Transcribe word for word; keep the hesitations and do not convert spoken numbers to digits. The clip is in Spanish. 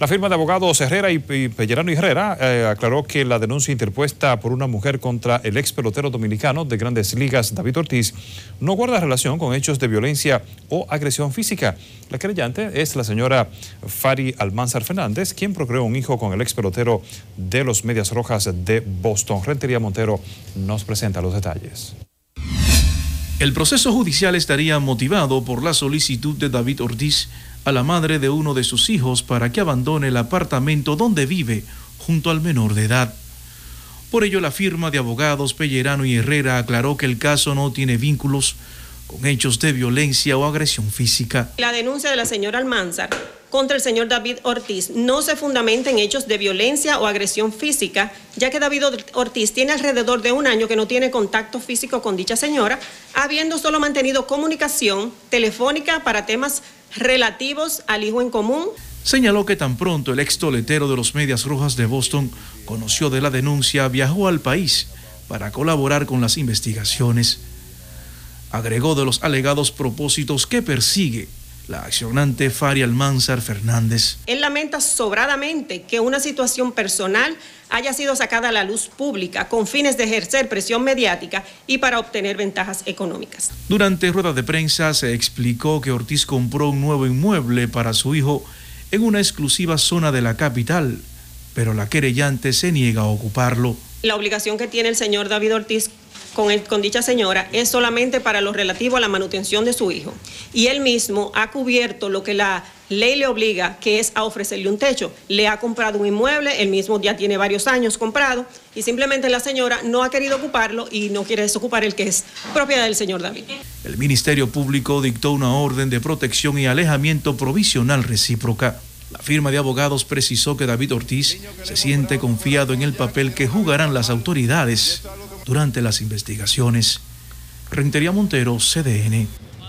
La firma de abogados Herrera y Pellerano y Herrera eh, aclaró que la denuncia interpuesta por una mujer contra el ex pelotero dominicano de Grandes Ligas, David Ortiz, no guarda relación con hechos de violencia o agresión física. La querellante es la señora Fari Almanzar Fernández, quien procreó un hijo con el ex pelotero de los Medias Rojas de Boston. Rentería Montero nos presenta los detalles. El proceso judicial estaría motivado por la solicitud de David Ortiz a la madre de uno de sus hijos para que abandone el apartamento donde vive junto al menor de edad. Por ello, la firma de abogados Pellerano y Herrera aclaró que el caso no tiene vínculos con hechos de violencia o agresión física. La denuncia de la señora Almanzar contra el señor David Ortiz no se fundamenta en hechos de violencia o agresión física, ya que David Ortiz tiene alrededor de un año que no tiene contacto físico con dicha señora, habiendo solo mantenido comunicación telefónica para temas relativos al hijo en común. Señaló que tan pronto el ex toletero de los Medias Rojas de Boston conoció de la denuncia, viajó al país para colaborar con las investigaciones. Agregó de los alegados propósitos que persigue la accionante Fari Almanzar Fernández. Él lamenta sobradamente que una situación personal haya sido sacada a la luz pública con fines de ejercer presión mediática y para obtener ventajas económicas. Durante rueda de prensa se explicó que Ortiz compró un nuevo inmueble para su hijo en una exclusiva zona de la capital, pero la querellante se niega a ocuparlo. La obligación que tiene el señor David Ortiz Con, el, con dicha señora es solamente para lo relativo a la manutención de su hijo. Y él mismo ha cubierto lo que la ley le obliga, que es a ofrecerle un techo. Le ha comprado un inmueble, él mismo ya tiene varios años comprado, y simplemente la señora no ha querido ocuparlo y no quiere desocupar el que es propiedad del señor David. El Ministerio Público dictó una orden de protección y alejamiento provisional recíproca. La firma de abogados precisó que David Ortiz se siente confiado en el papel que jugarán las autoridades durante las investigaciones. Rentería Montero, C D N.